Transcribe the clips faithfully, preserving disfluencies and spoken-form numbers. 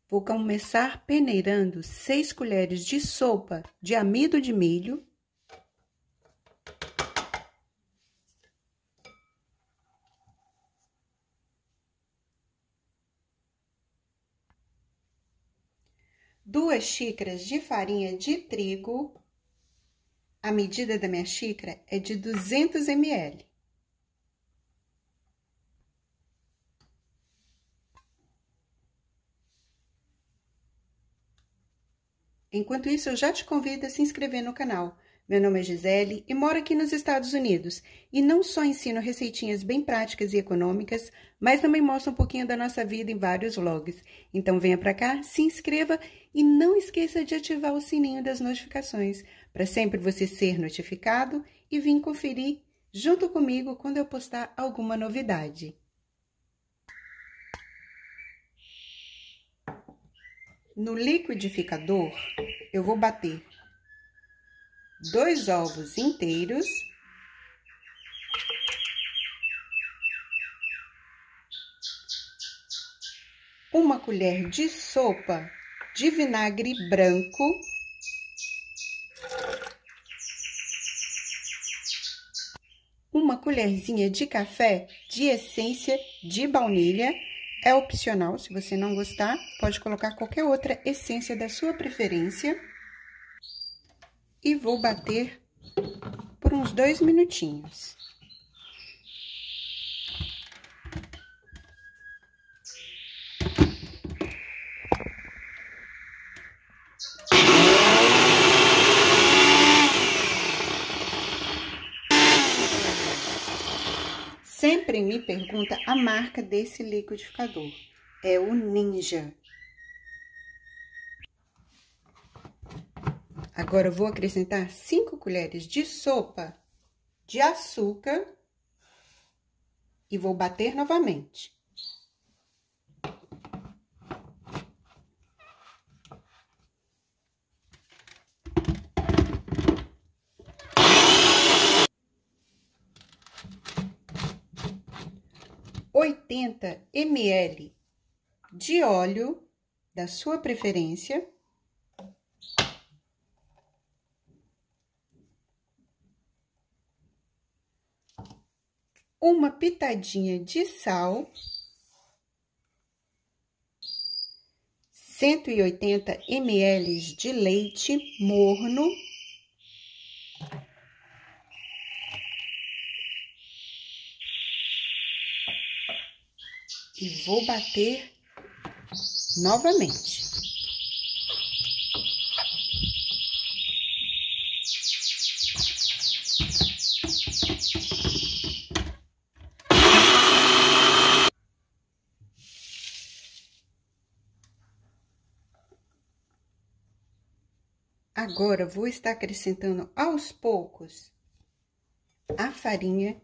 Vou começar peneirando seis colheres de sopa de amido de milho. Duas xícaras de farinha de trigo. A medida da minha xícara é de duzentos mililitros. Enquanto isso, eu já te convido a se inscrever no canal. Meu nome é Gisele e moro aqui nos Estados Unidos. E não só ensino receitinhas bem práticas e econômicas, mas também mostro um pouquinho da nossa vida em vários vlogs. Então venha pra cá, se inscreva e não esqueça de ativar o sininho das notificações, para sempre você ser notificado e vir conferir junto comigo quando eu postar alguma novidade. No liquidificador, eu vou bater dois ovos inteiros, uma colher de sopa de vinagre branco, uma colherzinha de café de essência de baunilha. É opcional, se você não gostar, pode colocar qualquer outra essência da sua preferência. E vou bater por uns dois minutinhos. Sempre me pergunta a marca desse liquidificador. É o Ninja. Agora, eu vou acrescentar cinco colheres de sopa de açúcar e vou bater novamente. oitenta mililitros de óleo da sua preferência. Uma pitadinha de sal. cento e oitenta mililitros de leite morno. E vou bater novamente. Agora, vou estar acrescentando aos poucos a farinha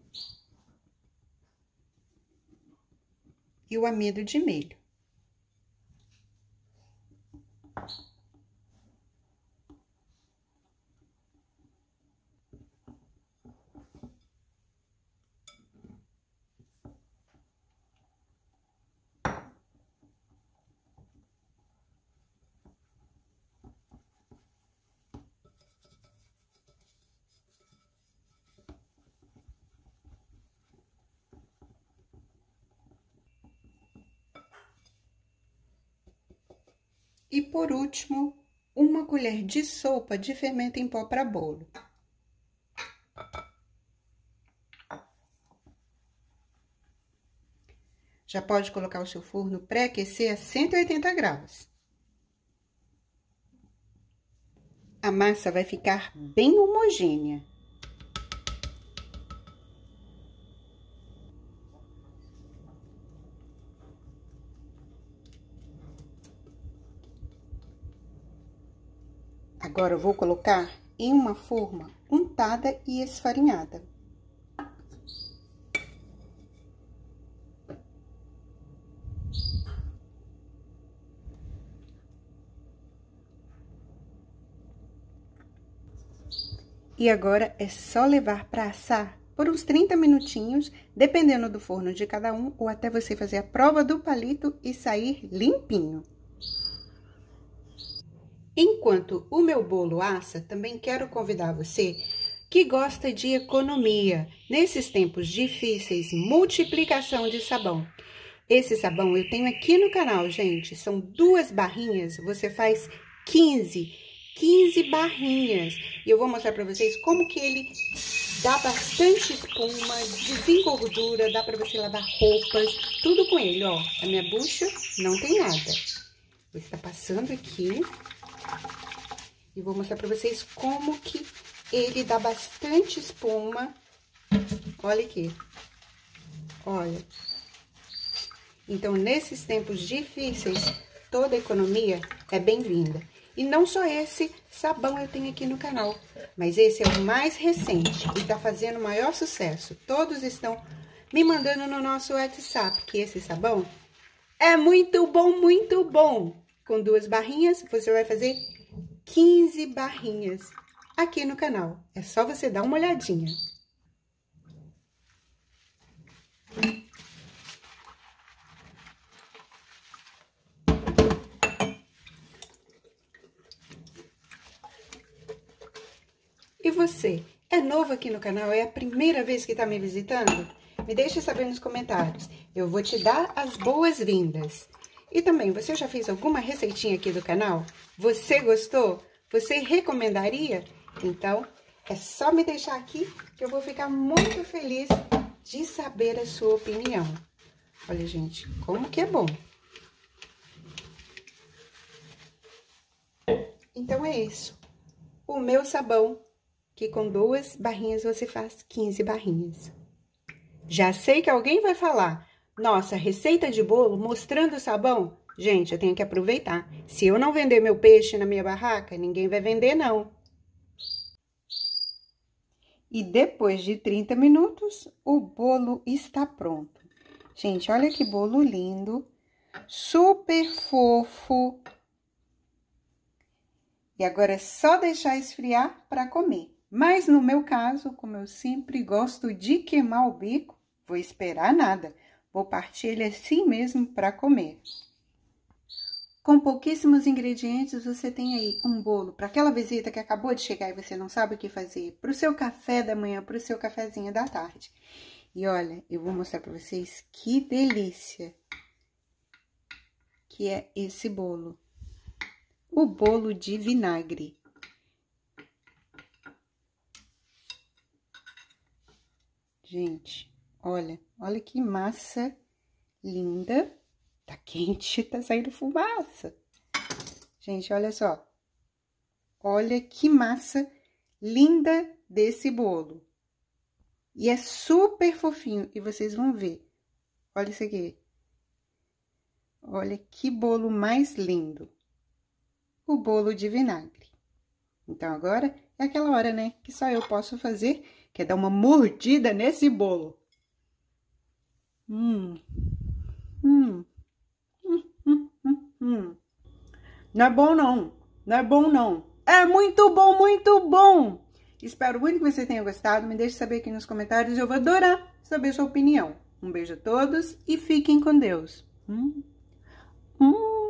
e o amido de milho. E, por último, uma colher de sopa de fermento em pó para bolo. Já pode colocar o seu forno pré-aquecer a cento e oitenta graus. A massa vai ficar bem homogênea. Agora, eu vou colocar em uma forma untada e esfarinhada. E agora, é só levar para assar por uns trinta minutinhos, dependendo do forno de cada um, ou até você fazer a prova do palito e sair limpinho. Enquanto o meu bolo assa, também quero convidar você que gosta de economia. Nesses tempos difíceis, multiplicação de sabão. Esse sabão eu tenho aqui no canal, gente. São duas barrinhas, você faz quinze, quinze barrinhas. E eu vou mostrar pra vocês como que ele dá bastante espuma, desengordura, dá pra você lavar roupas, tudo com ele, ó. A minha bucha não tem nada. Vou estar passando aqui e vou mostrar pra vocês como que ele dá bastante espuma. Olha aqui. Olha. Então, nesses tempos difíceis, toda economia é bem-vinda. E não só esse sabão eu tenho aqui no canal, mas esse é o mais recente e tá fazendo o maior sucesso. Todos estão me mandando no nosso WhatsApp que esse sabão é muito bom, muito bom. Com duas barrinhas, você vai fazer quinze barrinhas aqui no canal. É só você dar uma olhadinha. E você, é novo aqui no canal? É a primeira vez que tá me visitando? Me deixa saber nos comentários. Eu vou te dar as boas-vindas. E também, você já fez alguma receitinha aqui do canal? Você gostou? Você recomendaria? Então, é só me deixar aqui que eu vou ficar muito feliz de saber a sua opinião. Olha, gente, como que é bom. Então, é isso. O meu sabão, que com duas barrinhas você faz quinze barrinhas. Já sei que alguém vai falar, nossa, receita de bolo mostrando o sabão? Gente, eu tenho que aproveitar. Se eu não vender meu peixe na minha barraca, ninguém vai vender, não. E depois de trinta minutos, o bolo está pronto. Gente, olha que bolo lindo, super fofo. E agora é só deixar esfriar para comer. Mas no meu caso, como eu sempre gosto de queimar o bico, vou esperar nada. Vou partir ele assim mesmo para comer. Com pouquíssimos ingredientes, você tem aí um bolo para aquela visita que acabou de chegar e você não sabe o que fazer. Para o seu café da manhã, para o seu cafezinho da tarde. E olha, eu vou mostrar para vocês que delícia que é esse bolo. O bolo de vinagre. Gente, olha, olha que massa linda. Tá quente, tá saindo fumaça. Gente, olha só. Olha que massa linda desse bolo. E é super fofinho, e vocês vão ver. Olha isso aqui. Olha que bolo mais lindo. O bolo de vinagre. Então, agora é aquela hora, né, que só eu posso fazer, que é dar uma mordida nesse bolo. Hum, hum, hum, hum, hum, hum. Não é bom, não. Não é bom, não. É muito bom, muito bom. Espero muito que você tenha gostado. Me deixe saber aqui nos comentários. Eu vou adorar saber sua opinião. Um beijo a todos e fiquem com Deus. Hum, hum.